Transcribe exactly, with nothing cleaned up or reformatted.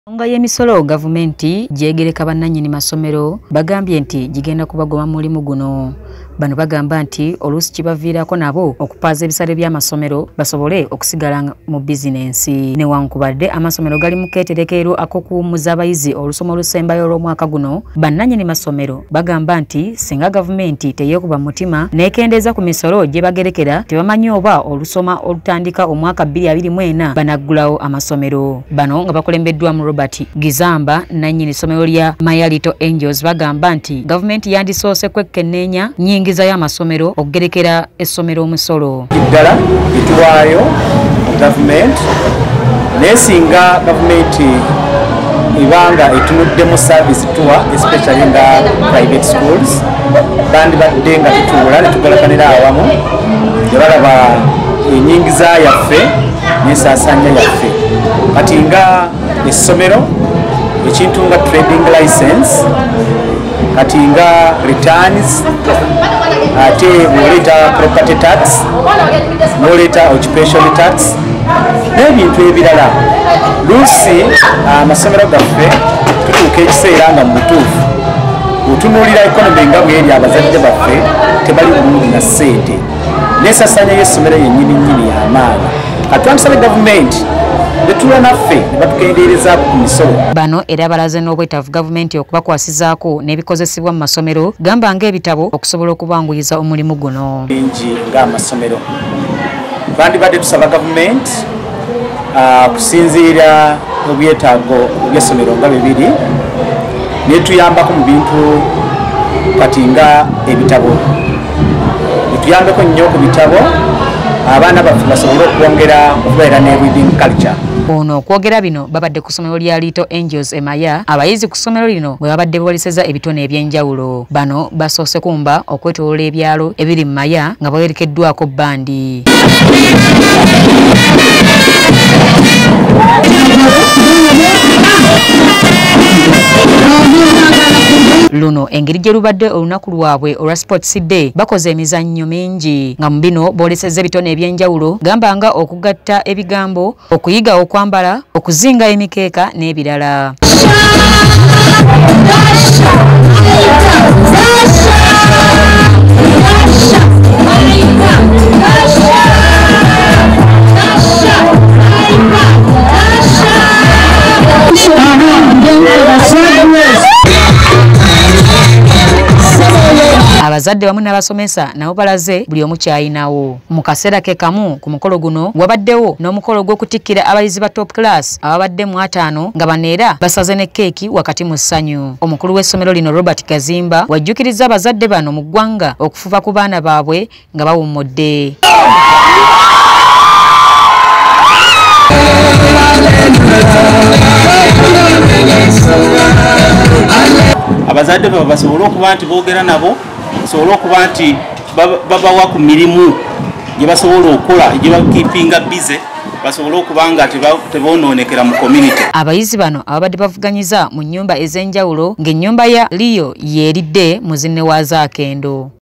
Nga y'emisolo gavumenti gyegereka bannannyini masomero bagambye nti gigenda kubagoma mu mulimu guno. Bano bagamba nti oluusi kibaviirako nabo okupaaza ebisale by'amasomero basobole okusigala mu bizinensi. Newankubadde amasomero gali mu keeterekeero ak'okuwummuza abayizi olusoma olusembayo olw'omwaka guno, bannannyini masomero bagamba nti singa gavumenti teyeekuba mutima n'ekendeeza ku misolo gye bagerekera, tebamanyi oba olusoma olutandika omwaka bbiri abiri mu ena banaggulawo amasomero. Bano nga bakulembeddwa mu Robert Gizamba nannyini ssomero lya Maya Little Angels bagamba nti gavumenti yandisoose kwekkenneenya nnyingiza y'amasomero okugerekera essomero omusolo. Ddala etuwaayo mu gavumenti naye singa gavumenti ibanga etunuddemu service tuwa especially nga private schools bandibadde nga tutuula ne tugolaganira awamu ne balaba ennyingiza yaffe n'ensaasaanya yaffe. Kati nga essomero ekintu nga trading license, kati nga returns, ate bw'oleeta property tax, n'oleeta occupation tax n'ebintu ebirala. Luusi amasomero gaffe tutuuka ekiseera nga mu butuufu otunuulira economy nga bw'eri abazadde baffe tebali bulungi na ssente, n'ensaasaanya y'essomero yennyini nnyini y'amaanyi. Kati twamusaba gavumenti netula naffe ne batukendeereza ku misolo. Bano era balaze n'obwetaavu gavumenti okubakwasizaako n'ebikozesebwa mu masomero gamba ng'ebitabo okusobola okubanguyiza omulimu guno. Bingi ng'amasomero twandibadde tusaba gavumenti okusinziira obyetaago by'essomero nga bibiri netuyambako mu bintu kati nga ebitabo, netuyambeko nnyo ku bitabo abaana baffe basobole okwongera okubeera ne reading culture. Ono okwogera bino babadde ku ssomero lya Little Angels e Maya, abayizi ku ssomero lino bwe babadde bawoleseza ebitone eby'enjawulo. Bano basoose kumba okwetooloola ebyalo ebiri mu Maya nga bawerekeddwako bbandi. Luno engeri gye lubadde olunaku lwabwe olwa Sports Day bakoze emizannyo mingi nga mu bino boolesezza ebitone eby'enjawulo gamba nga okugatta ebigambo, okuyiga okwambala, okuzinga emikeeka n'ebirala. Abazadde wamu n'abasomesa nabo balaze buli omu kyayinawo. Mu kaseera ke kamu ku mukolo guno wabaddewo n'omukolo gw'okutikkira abayizi ba top class ababadde mu ataano nga bano era basaze ne keeki wakati mu ssanyu. Omukulu w'essomero lino Robert Gizamba wajjukiriza abazadde bano mu ggwanga okufuba ku baana baabwe nga bawummudde. Abazadde babo basobole okuba nti boogera nabo, basobole okuba nti babawa ku mirimu gye basobola okukola gye bakipinga bize, basobole okuba nga teboonoonekera mu community. Abayizi bano ababadde bavuganyiza mu nnyumba ez'enjawulo ng'ennyumba ya Leo yeeridde muzinne wa Zaakendo.